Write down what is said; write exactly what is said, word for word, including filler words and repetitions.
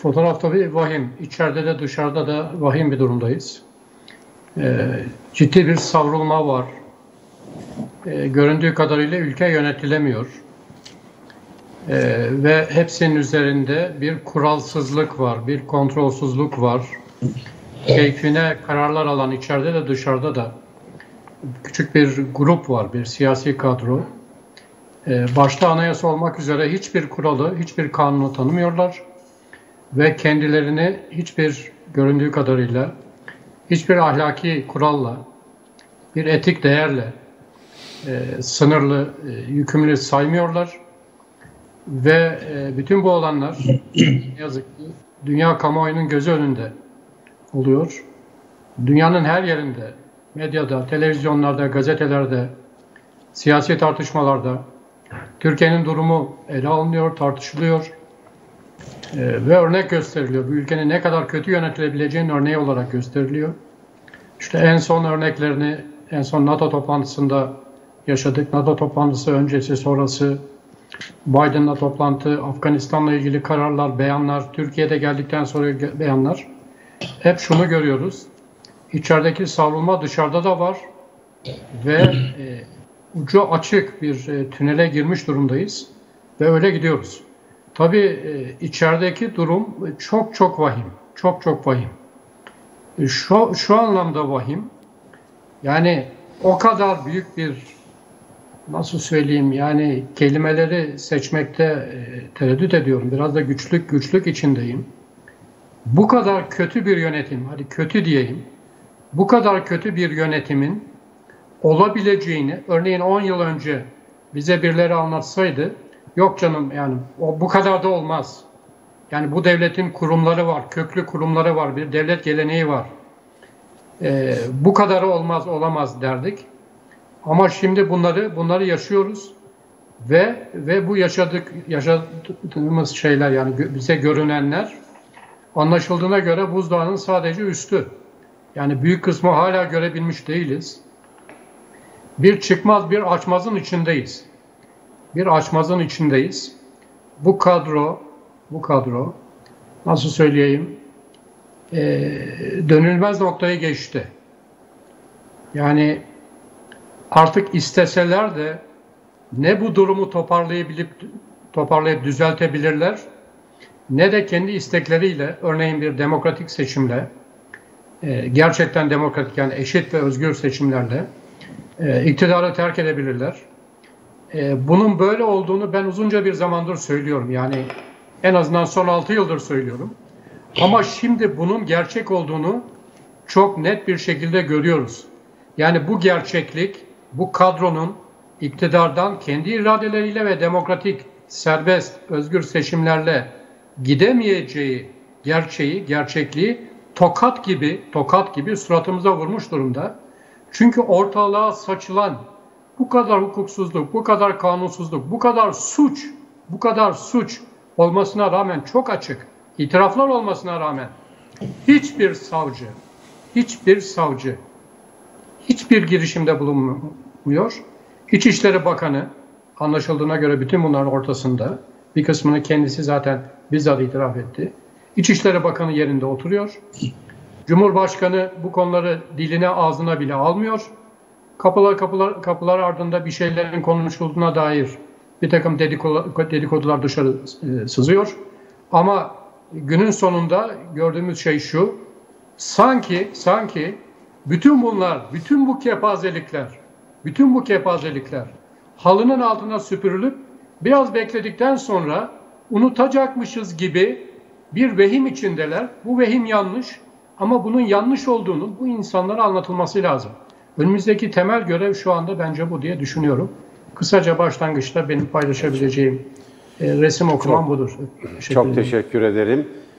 fotoğrafta bir vahim. İçeride de dışarıda da vahim bir durumdayız. Ee, ciddi bir savrulma var. Ee, göründüğü kadarıyla ülke yönetilemiyor. Ee, ve hepsinin üzerinde bir kuralsızlık var, bir kontrolsüzlük var. Keyfine kararlar alan içeride de dışarıda da küçük bir grup var, bir siyasi kadro. Ee, başta anayasa olmak üzere hiçbir kuralı, hiçbir kanunu tanımıyorlar. Ve kendilerini hiçbir göründüğü kadarıyla hiçbir ahlaki kuralla, bir etik değerle e, sınırlı, e, yükümlü saymıyorlar. Ve e, bütün bu olanlar ne yazık ki dünya kamuoyunun gözü önünde oluyor. Dünyanın her yerinde, medyada, televizyonlarda, gazetelerde, siyasi tartışmalarda Türkiye'nin durumu ele alınıyor, tartışılıyor e, ve örnek gösteriliyor. Bu ülkenin ne kadar kötü yönetilebileceğinin örneği olarak gösteriliyor. İşte en son örneklerini en son NATO toplantısında yaşadık. NATO toplantısı öncesi, sonrası, Biden'la toplantı, Afganistan'la ilgili kararlar, beyanlar, Türkiye'de geldikten sonra beyanlar. Hep şunu görüyoruz. İçerideki savrulma dışarıda da var ve e, ucu açık bir e, tünele girmiş durumdayız ve öyle gidiyoruz. Tabii e, içerideki durum çok çok vahim, çok çok vahim. E, şu, şu anlamda vahim, yani o kadar büyük bir, nasıl söyleyeyim, yani kelimeleri seçmekte e, tereddüt ediyorum. Biraz da güçlük güçlük içindeyim. Bu kadar kötü bir yönetim, hadi kötü diyeyim, bu kadar kötü bir yönetimin olabileceğini, örneğin on yıl önce bize birileri anlatsaydı, yok canım yani o bu kadar da olmaz. Yani bu devletin kurumları var, köklü kurumları var, bir devlet geleneği var. E, bu kadarı olmaz, olamaz derdik. Ama şimdi bunları bunları yaşıyoruz ve ve bu yaşadık yaşadığımız şeyler, yani bize görünenler, anlaşıldığına göre buzdağının sadece üstü. Yani büyük kısmı hala görebilmiş değiliz. Bir çıkmaz, bir açmazın içindeyiz. Bir açmazın içindeyiz. Bu kadro, bu kadro, nasıl söyleyeyim, e, dönülmez noktayı geçti. Yani artık isteseler de ne bu durumu toparlayabilip toparlayıp düzeltebilirler, ne de kendi istekleriyle, örneğin bir demokratik seçimle, e, gerçekten demokratik, yani eşit ve özgür seçimlerle e, iktidarı terk edebilirler. E, bunun böyle olduğunu ben uzunca bir zamandır söylüyorum. Yani en azından son altı yıldır söylüyorum. Ama şimdi bunun gerçek olduğunu çok net bir şekilde görüyoruz. Yani bu gerçeklik, bu kadronun iktidardan kendi iradeleriyle ve demokratik, serbest, özgür seçimlerle gidemeyeceği gerçeği, gerçekliği tokat gibi, tokat gibi suratımıza vurmuş durumda. Çünkü ortalığa saçılan bu kadar hukuksuzluk, bu kadar kanunsuzluk, bu kadar suç, bu kadar suç olmasına rağmen, çok açık itiraflar olmasına rağmen hiçbir savcı, hiçbir savcı hiçbir girişimde bulunmuyor. İçişleri Bakanı, anlaşıldığına göre bütün bunların ortasında, bir kısmını kendisi zaten bizzat itiraf etti. İçişleri Bakanı yerinde oturuyor. Cumhurbaşkanı bu konuları diline, ağzına bile almıyor. Kapılar kapılar kapılar ardında bir şeylerin konuşulduğuna dair bir takım dedikodular, dedikodular dışarı e, sızıyor. Ama günün sonunda gördüğümüz şey şu: sanki sanki bütün bunlar, bütün bu kepazelikler, bütün bu kepazelikler halının altına süpürülüp biraz bekledikten sonra unutacakmışız gibi bir vehim içindeler. Bu vehim yanlış, ama bunun yanlış olduğunu bu insanlara anlatılması lazım. Önümüzdeki temel görev şu anda bence bu diye düşünüyorum. Kısaca başlangıçta benim paylaşabileceğim e, resim okumam çok, budur. Teşekkür çok ederim. teşekkür ederim.